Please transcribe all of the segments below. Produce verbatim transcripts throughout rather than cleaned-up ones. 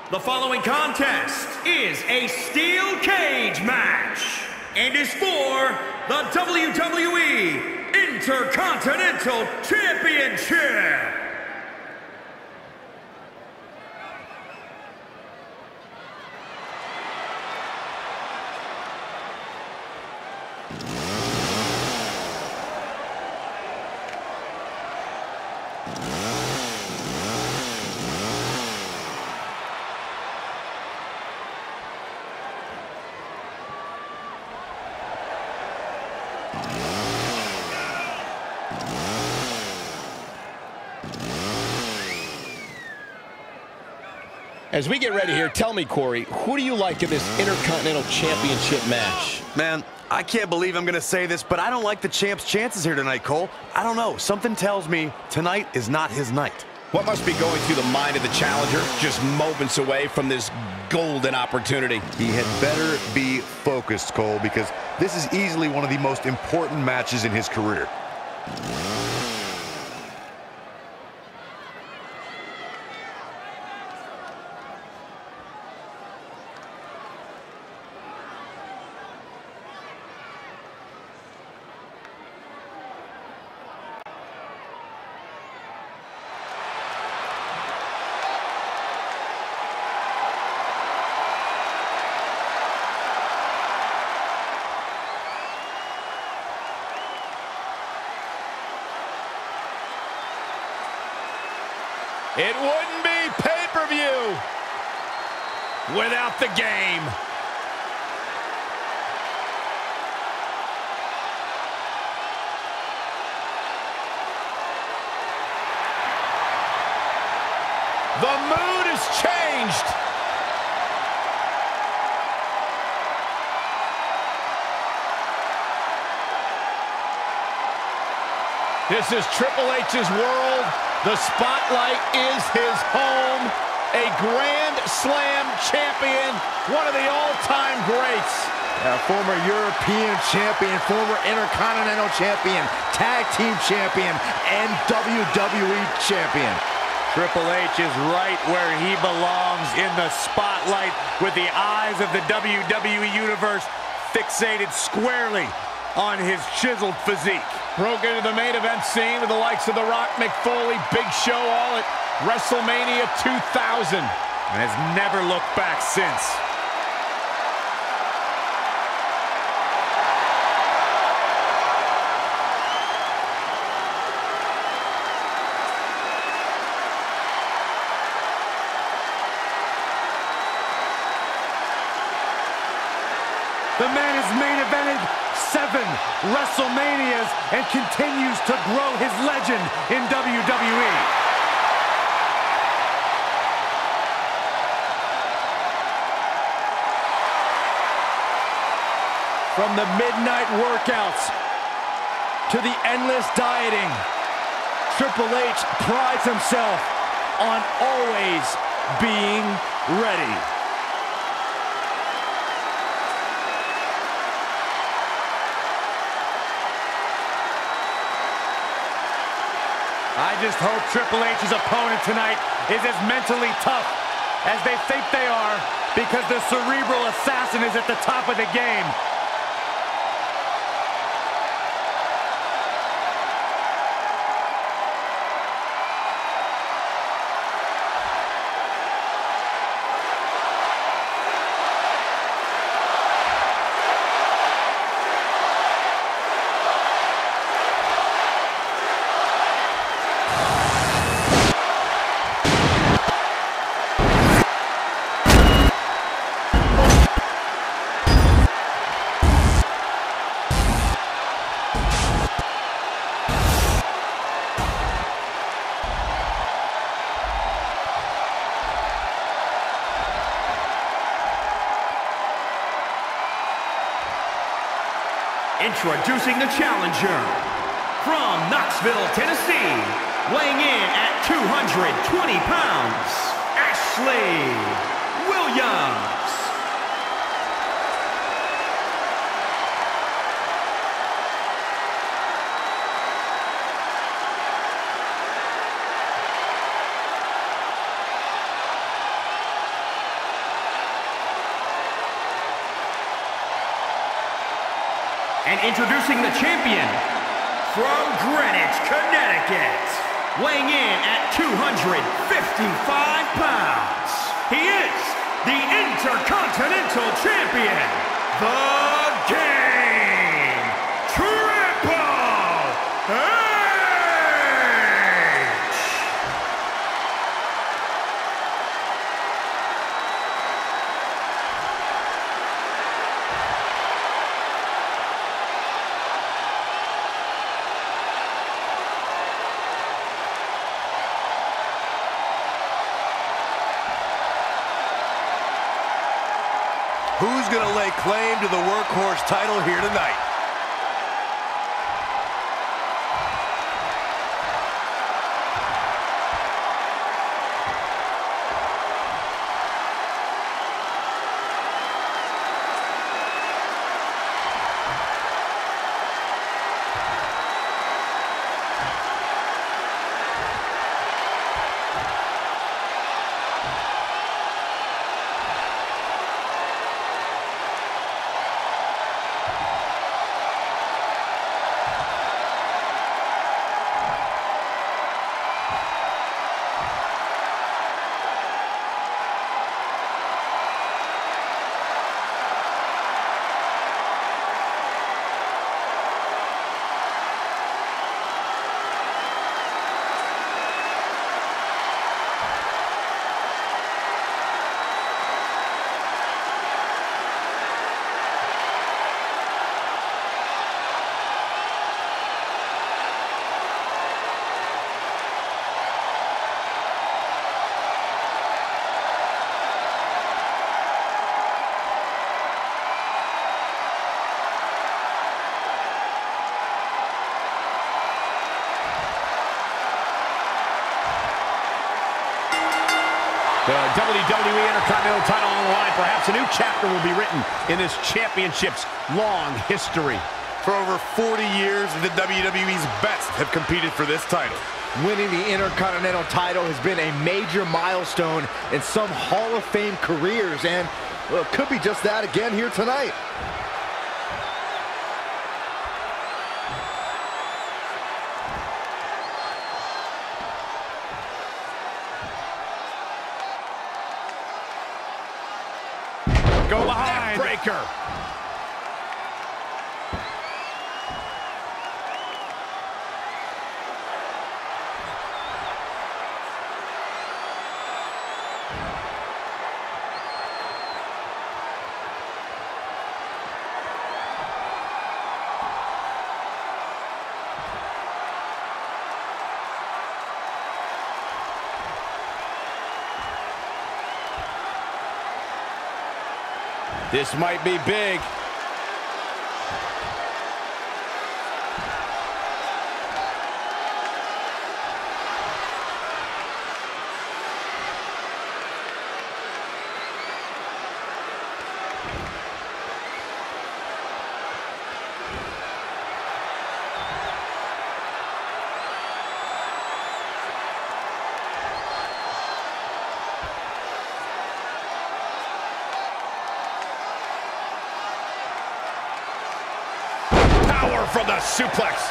The following contest is a steel cage match and is for the W W E Intercontinental Championship. As we get ready here, tell me, Corey, who do you like in this Intercontinental Championship match? Man, I can't believe I'm going to say this, but I don't like the champ's chances here tonight, Cole. I don't know. Something tells me tonight is not his night. What must be going through the mind of the challenger just moments away from this golden opportunity? He had better be focused, Cole, because this is easily one of the most important matches in his career. It wouldn't be pay-per-view without the game. The mood has changed. This is Triple H's world. The spotlight is his home. A Grand Slam champion, one of the all-time greats. A former European champion, former Intercontinental champion, Tag Team champion, and W W E champion. Triple H is right where he belongs, in the spotlight, with the eyes of the W W E Universe fixated squarely on his chiseled physique. Broke into the main event scene with the likes of The Rock, Mick Foley, Big Show, all at WrestleMania two thousand. And has never looked back since. The man has main evented seven WrestleManias and continues to grow his legend in W W E. From the midnight workouts to the endless dieting, Triple H prides himself on always being ready. I just hope Triple H's opponent tonight is as mentally tough as they think they are, because the cerebral assassin is at the top of the game. Introducing the challenger, from Knoxville, Tennessee, weighing in at two hundred twenty pounds, Ashley Williams. And introducing the champion from Greenwich, Connecticut, weighing in at two hundred fifty-five pounds, he is the Intercontinental Champion, The Game, Triple H! Who's going to lay claim to the Workhorse title here tonight? The W W E Intercontinental title on the line. Perhaps a new chapter will be written in this championship's long history. For over forty years, the W W E's best have competed for this title. Winning the Intercontinental title has been a major milestone in some Hall of Fame careers, and well, it could be just that again here tonight. Go behind. Breaker. This might be big. From the suplex.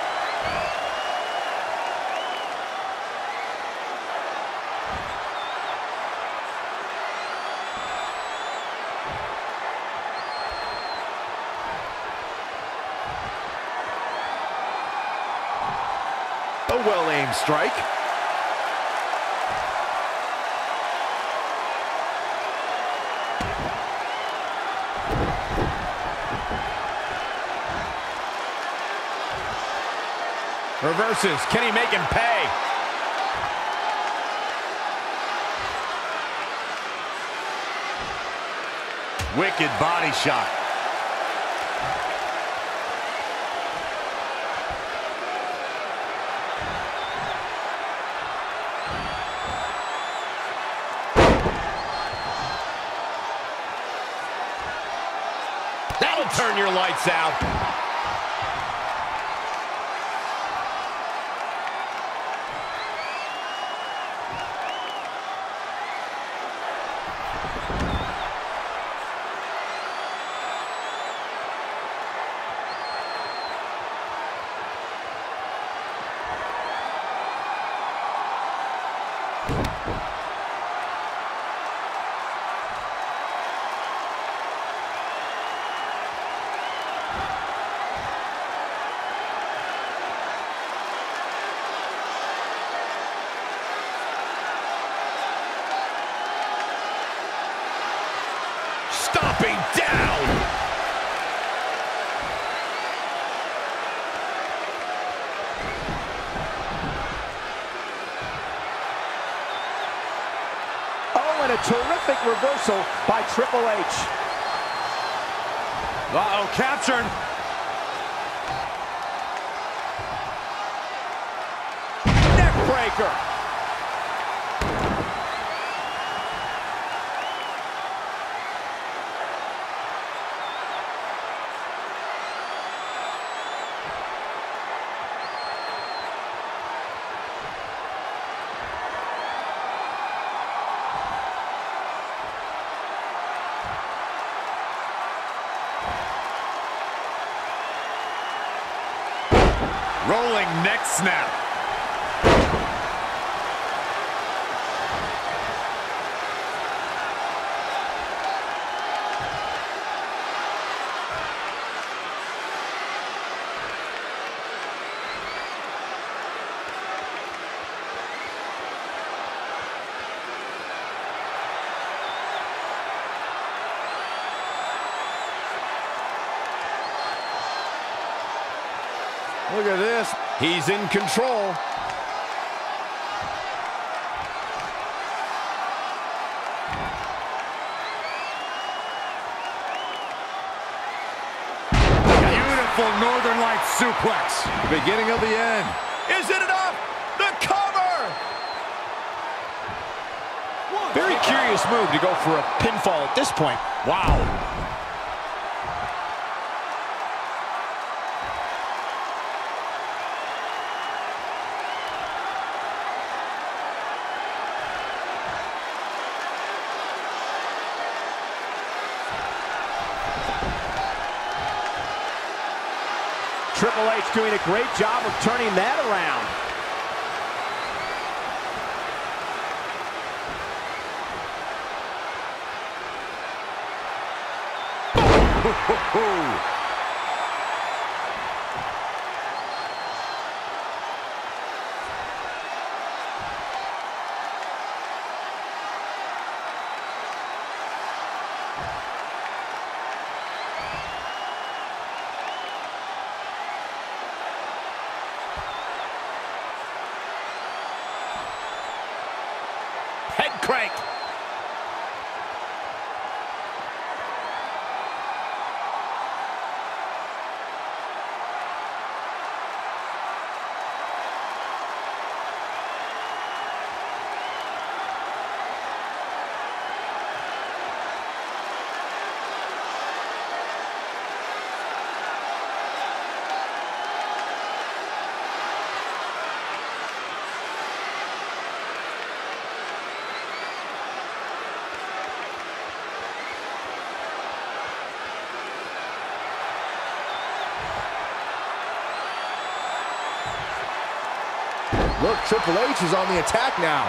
A well-aimed strike. Reverses. Can he make him pay? Wicked body shot. That'll turn your lights out. terrific reversal by Triple H. Uh-oh, captured. Neck breaker. Rolling neck snap. Look at this. He's in control. Beautiful Northern Lights suplex. The beginning of the end. Is it enough? The cover! Very curious move to go for a pinfall at this point. Wow. Triple H doing a great job of turning that around. Head crank. Look, Triple H is on the attack now.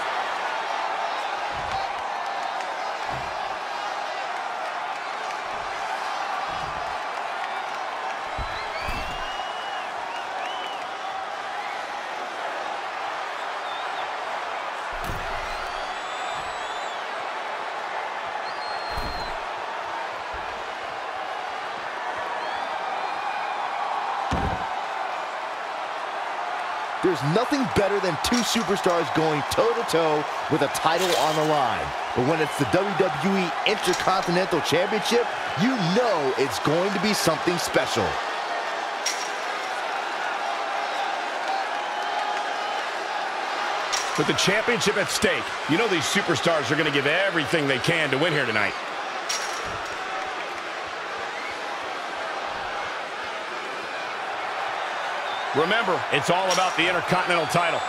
There's nothing better than two superstars going toe-to-toe with a title on the line. But when it's the W W E Intercontinental Championship, you know it's going to be something special. With the championship at stake, you know these superstars are going to give everything they can to win here tonight. Remember, it's all about the Intercontinental title.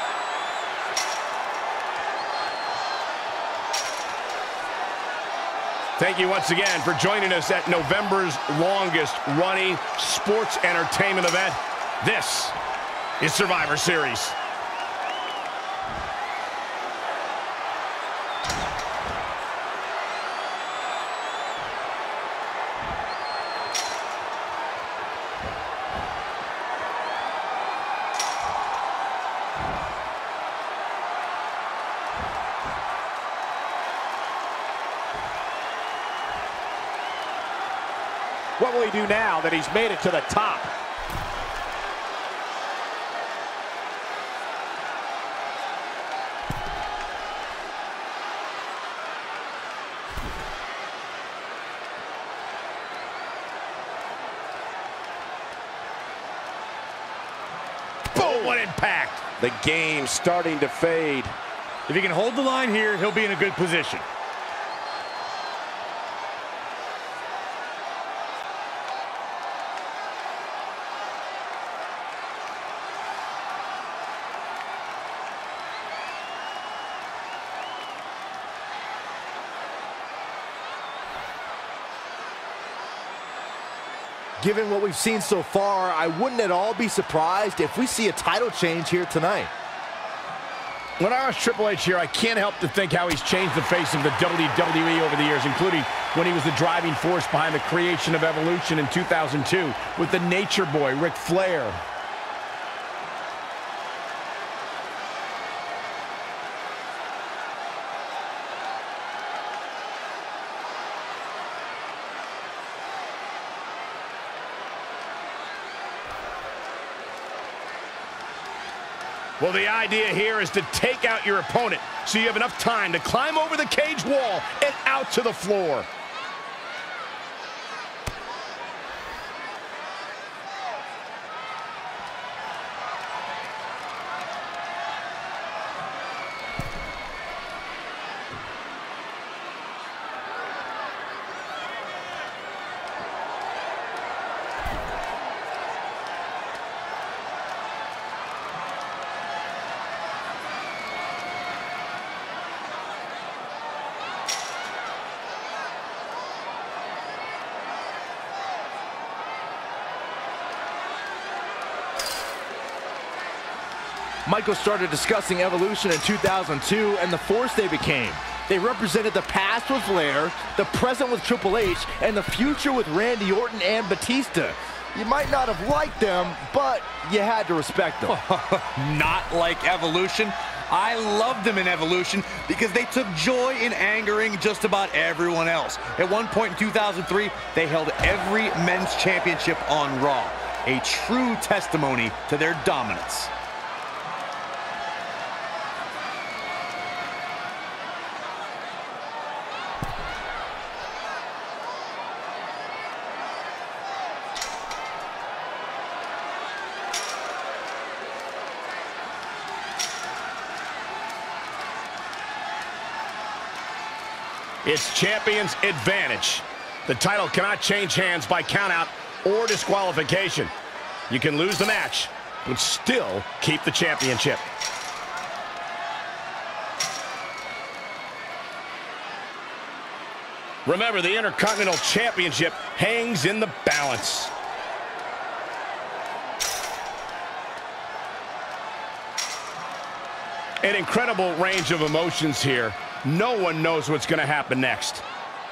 Thank you once again for joining us at November's longest running sports entertainment event. This is Survivor Series. What will he do now that he's made it to the top? Oh, what impact. The game starting to fade. If he can hold the line here, he'll be in a good position. Given what we've seen so far, I wouldn't at all be surprised if we see a title change here tonight. When I was Triple H here, I can't help to think how he's changed the face of the W W E over the years, including when he was the driving force behind the creation of Evolution in two thousand two with the Nature Boy, Ric Flair. Well, the idea here is to take out your opponent so you have enough time to climb over the cage wall and out to the floor. Michael started discussing Evolution in two thousand two and the force they became. They represented the past with Flair, the present with Triple H, and the future with Randy Orton and Batista. You might not have liked them, but you had to respect them. Not like Evolution. I loved them in Evolution because they took joy in angering just about everyone else. At one point in two thousand three, they held every men's championship on Raw. A true testimony to their dominance. It's champion's advantage. The title cannot change hands by countout or disqualification. You can lose the match, but still keep the championship. Remember, the Intercontinental Championship hangs in the balance. An incredible range of emotions here. No one knows what's going to happen next.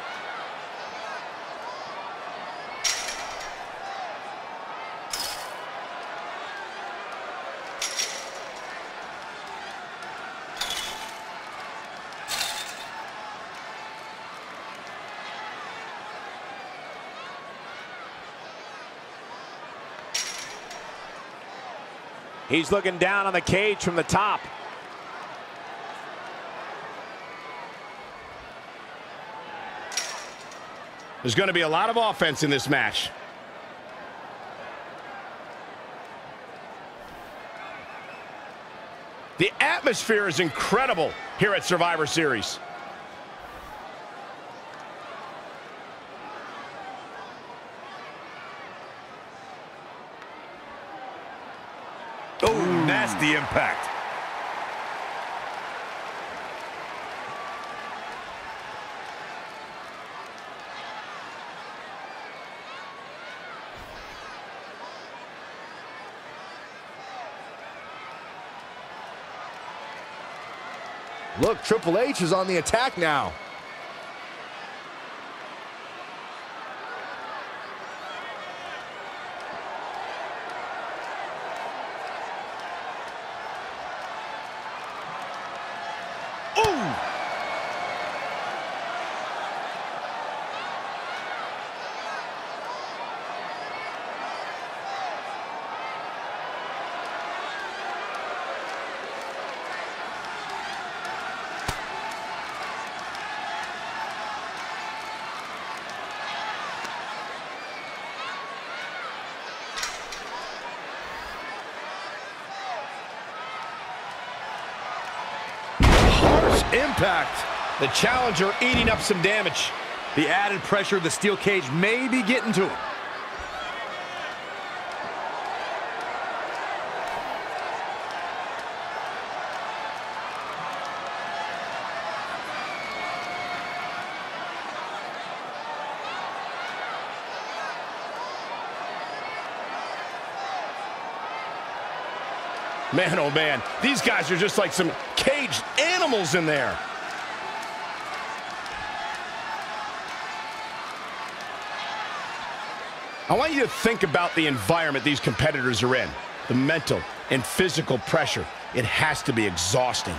He's looking down on the cage from the top. There's going to be a lot of offense in this match. The atmosphere is incredible here at Survivor Series. Oh, nasty impact. Look, Triple H is on the attack now. Ooh! Impact. The challenger eating up some damage. The added pressure of the steel cage may be getting to him. Man, oh man, these guys are just like some caged animals in there. I want you to think about the environment these competitors are in. The mental and physical pressure. It has to be exhausting.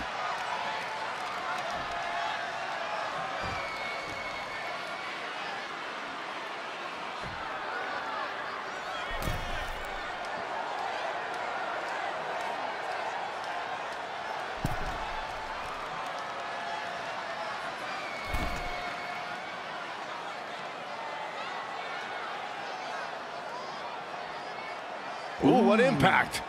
Ooh, what impact.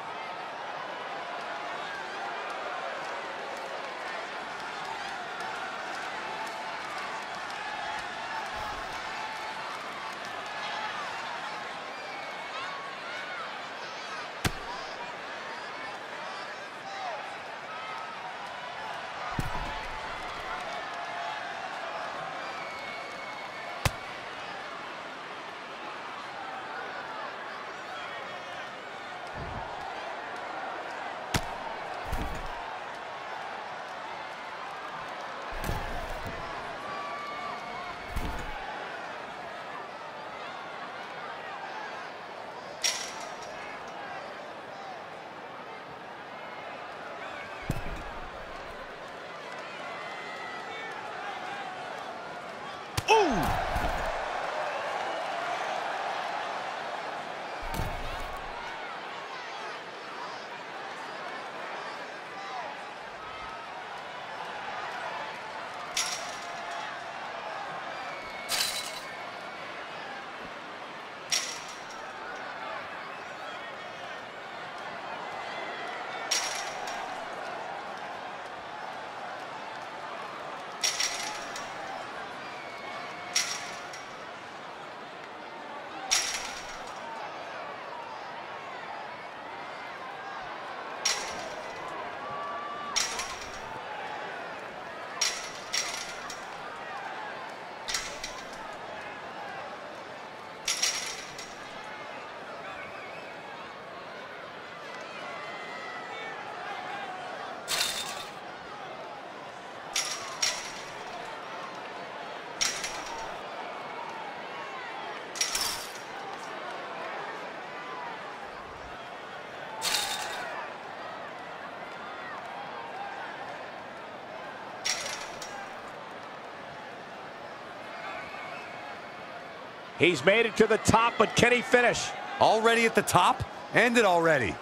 He's made it to the top, but can he finish? Already at the top? End it already.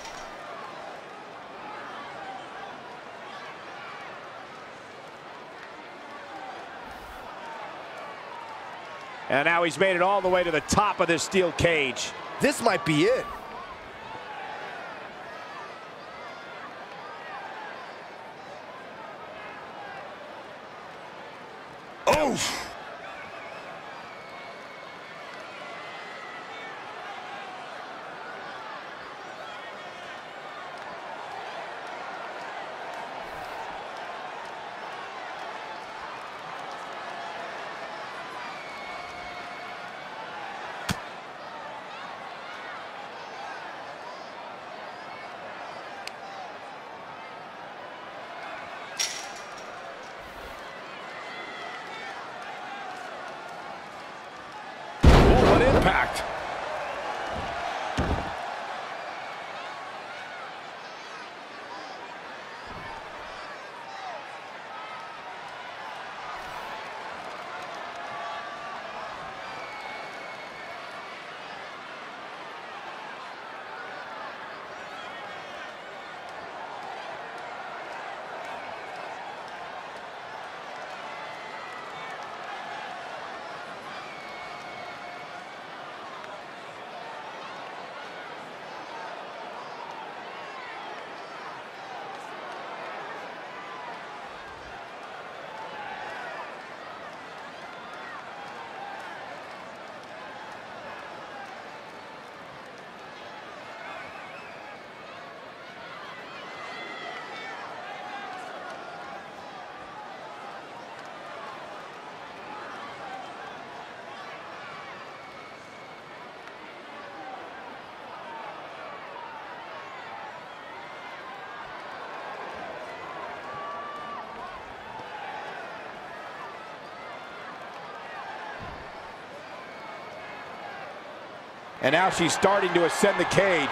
And now he's made it all the way to the top of this steel cage. This might be it. Oh! And now she's starting to ascend the cage.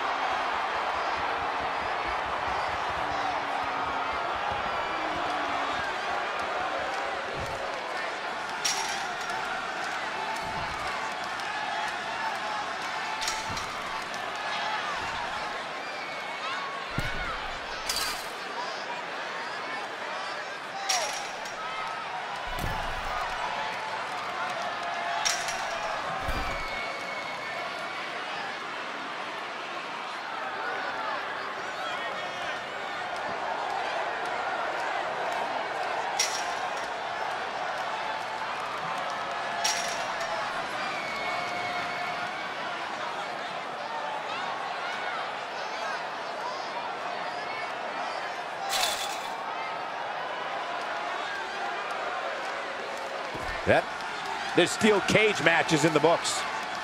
That, this steel cage match is in the books.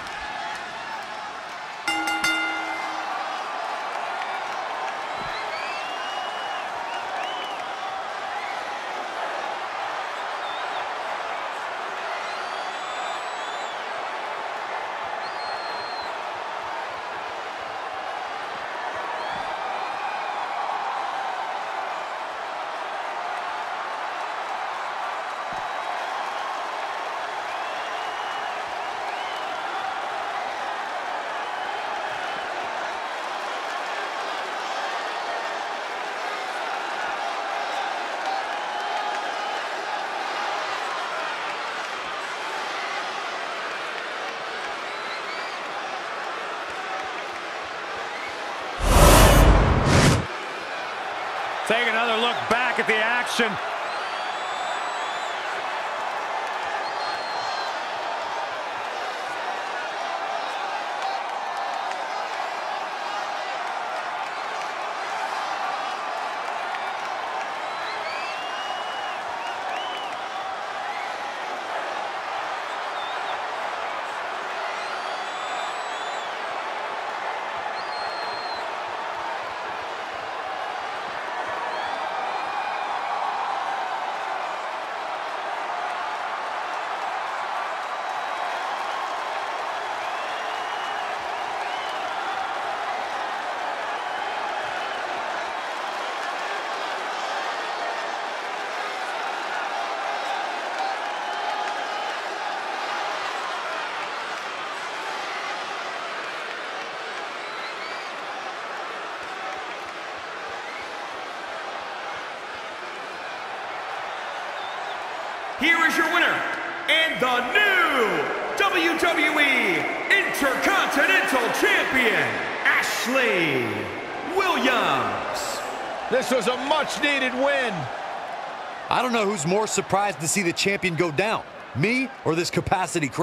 Take another look back at the action. Here is your winner, and the new W W E Intercontinental Champion, Ashley Williams. This was a much-needed win. I don't know who's more surprised to see the champion go down, me or this capacity crowd.